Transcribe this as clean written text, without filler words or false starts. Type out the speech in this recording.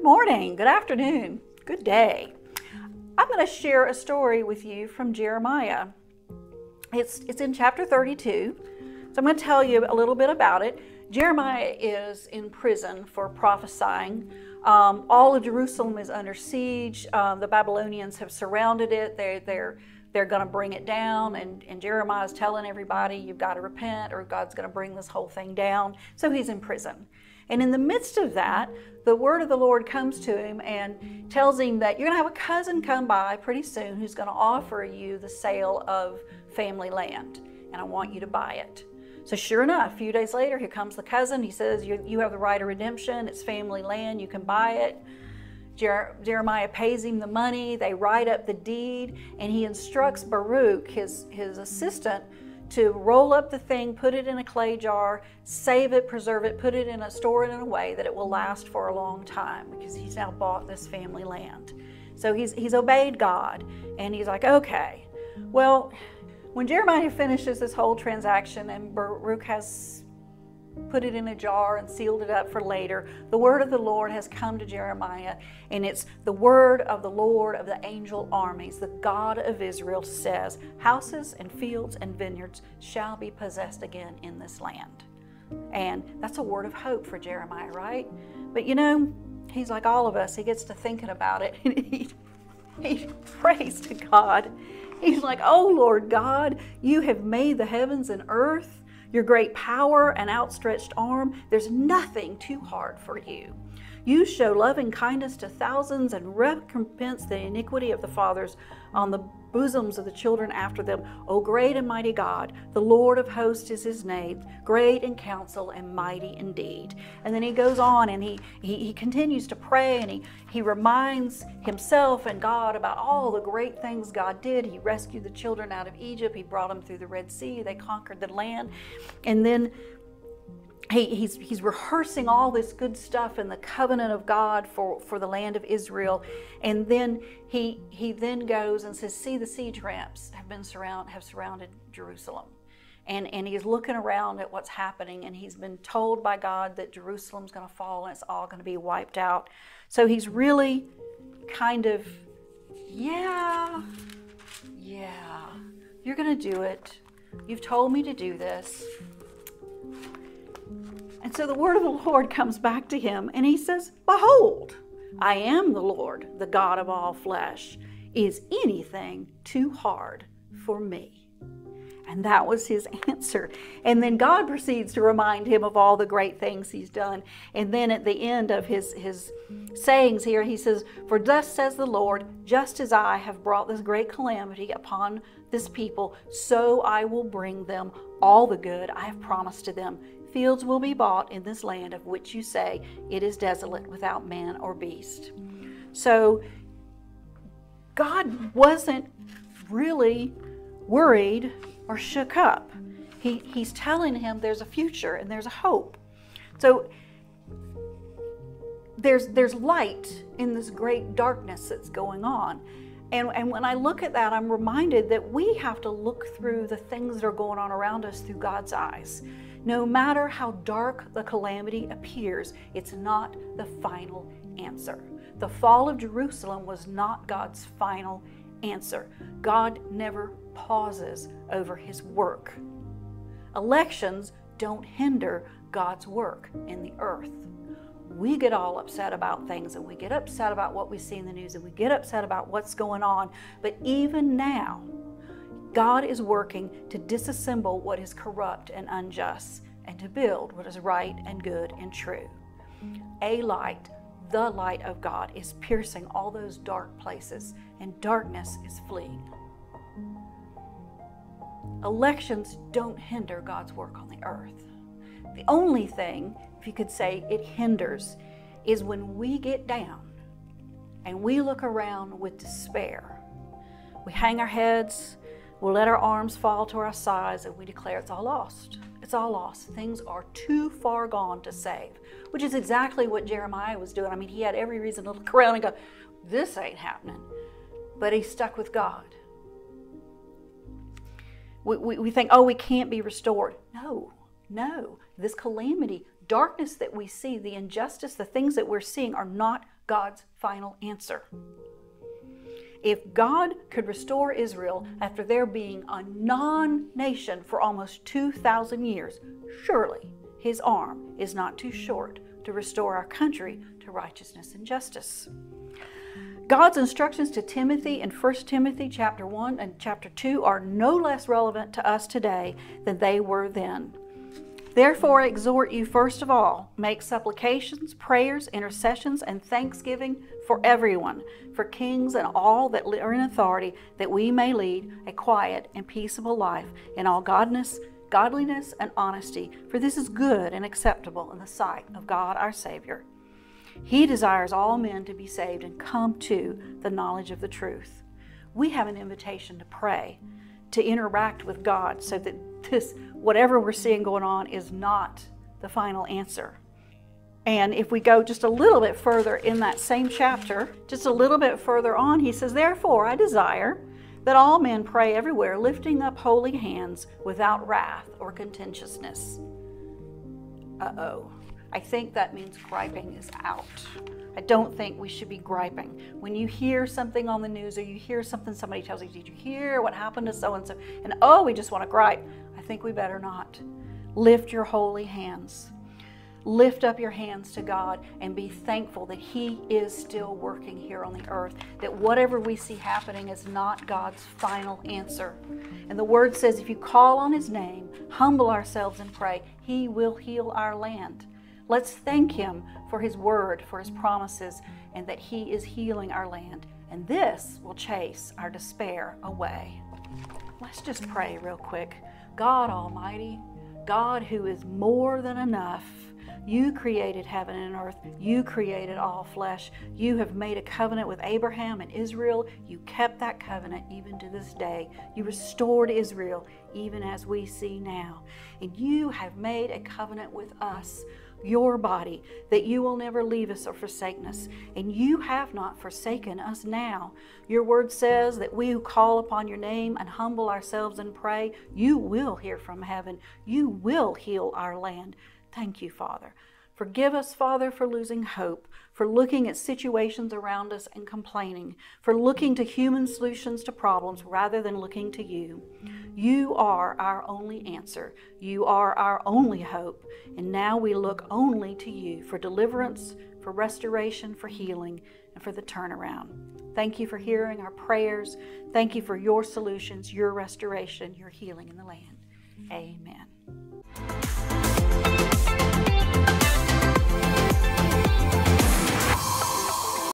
Good morning, good afternoon, good day. I'm going to share a story with you from Jeremiah. It's in chapter 32, so I'm going to tell you a little bit about it. Jeremiah is in prison for prophesying. All of Jerusalem is under siege. The Babylonians have surrounded it. They're going to bring it down, and Jeremiah is telling everybody, you've got to repent or God's going to bring this whole thing down. So he's in prison. And in the midst of that, the word of the Lord comes to him and tells him that you're going to have a cousin come by pretty soon who's going to offer you the sale of family land, and I want you to buy it. So sure enough, a few days later, here comes the cousin. He says, you have the right of redemption. It's family land. You can buy it. Jeremiah pays him the money. They write up the deed, and he instructs Baruch, his assistant, to roll up the thing, put it in a clay jar, save it, preserve it, store it in a way that it will last for a long time, because he's now bought this family land. So he's obeyed God, and he's like, okay. Well, when Jeremiah finishes this whole transaction and Baruch has put it in a jar and sealed it up for later, the word of the Lord has come to Jeremiah, and it's the word of the Lord of the angel armies, the God of Israel says, houses and fields and vineyards shall be possessed again in this land. And that's a word of hope for Jeremiah, right? But you know, he's like all of us. He gets to thinking about it, and he prays to God. He's like, oh Lord God, you have made the heavens and earth, your great power and outstretched arm. There's nothing too hard for you. You show loving kindness to thousands and recompense the iniquity of the fathers on the bosoms of the children after them. O great and mighty God, the Lord of hosts is his name, great in counsel and mighty indeed. And then he goes on and he continues to pray, and he reminds himself and God about all the great things God did. He rescued the children out of Egypt. He brought them through the Red Sea. They conquered the land. And then he's rehearsing all this good stuff in the covenant of God for the land of Israel. And then he then goes and says, see, the siege ramps have surrounded Jerusalem. And he's looking around at what's happening, and he's been told by God that Jerusalem's going to fall and it's all going to be wiped out. So he's really kind of, yeah, you're going to do it. You've told me to do this. And so the word of the Lord comes back to him, and he says, behold, I am the Lord, the God of all flesh. Is anything too hard for me? And that was his answer. And then God proceeds to remind him of all the great things he's done. And then at the end of his sayings here, he says, for thus says the Lord, just as I have brought this great calamity upon this people, so I will bring them all the good I have promised to them. Fields will be bought in this land of which you say it is desolate without man or beast. So God wasn't really worried or shook up. He's telling him there's a future and there's a hope. So there's light in this great darkness that's going on. And when I look at that, I'm reminded that we have to look through the things that are going on around us through God's eyes. No matter how dark the calamity appears, it's not the final answer. The fall of Jerusalem was not God's final answer. God never pauses over his work. Elections don't hinder God's work in the earth. We get all upset about things, and we get upset about what we see in the news, and we get upset about what's going on. But even now, God is working to disassemble what is corrupt and unjust, and to build what is right and good and true. A light, the light of God, is piercing all those dark places, and darkness is fleeing. Elections don't hinder God's work on the earth. The only thing, if you could say, it hinders is when we get down and we look around with despair. We hang our heads, we'll let our arms fall to our sides, and we declare it's all lost. It's all lost. Things are too far gone to save, which is exactly what Jeremiah was doing. I mean, he had every reason to look around and go, this ain't happening. But he stuck with God. We think, oh, we can't be restored. No. This calamity, darkness that we see, the injustice, the things that we're seeing are not God's final answer. If God could restore Israel after there being a non-nation for almost 2,000 years, surely his arm is not too short to restore our country to righteousness and justice. God's instructions to Timothy in 1 Timothy chapter 1 and chapter 2 are no less relevant to us today than they were then. Therefore, I exhort you, first of all, make supplications, prayers, intercessions, and thanksgiving for everyone, for kings and all that are in authority, that we may lead a quiet and peaceable life in all godliness, and honesty, for this is good and acceptable in the sight of God our Savior. He desires all men to be saved and come to the knowledge of the truth. We have an invitation to pray, to interact with God, so that this, whatever we're seeing going on, is not the final answer. And if we go just a little bit further in that same chapter, just a little bit further on, he says, therefore I desire that all men pray everywhere, lifting up holy hands without wrath or contentiousness. I think that means griping is out. I don't think we should be griping. When you hear something on the news, or you hear something somebody tells you, did you hear what happened to so-and-so? And we just want to gripe. I think we better not. Lift your holy hands. Lift up your hands to God and be thankful that He is still working here on the earth, that whatever we see happening is not God's final answer. And the Word says if you call on His name, humble ourselves and pray, He will heal our land. Let's thank Him for His Word, for His promises, and that He is healing our land. And this will chase our despair away. Let's just pray real quick. God Almighty, God who is more than enough, you created heaven and earth. You created all flesh. You have made a covenant with Abraham and Israel. You kept that covenant even to this day. You restored Israel even as we see now. And you have made a covenant with us, your body, that you will never leave us or forsake us. And you have not forsaken us now. Your word says that we who call upon your name and humble ourselves and pray, you will hear from heaven. You will heal our land. Thank you, Father. Forgive us, Father, for losing hope, for looking at situations around us and complaining, for looking to human solutions to problems rather than looking to you. You are our only answer. You are our only hope. And now we look only to you for deliverance, for restoration, for healing, and for the turnaround. Thank you for hearing our prayers. Thank you for your solutions, your restoration, your healing in the land. Amen.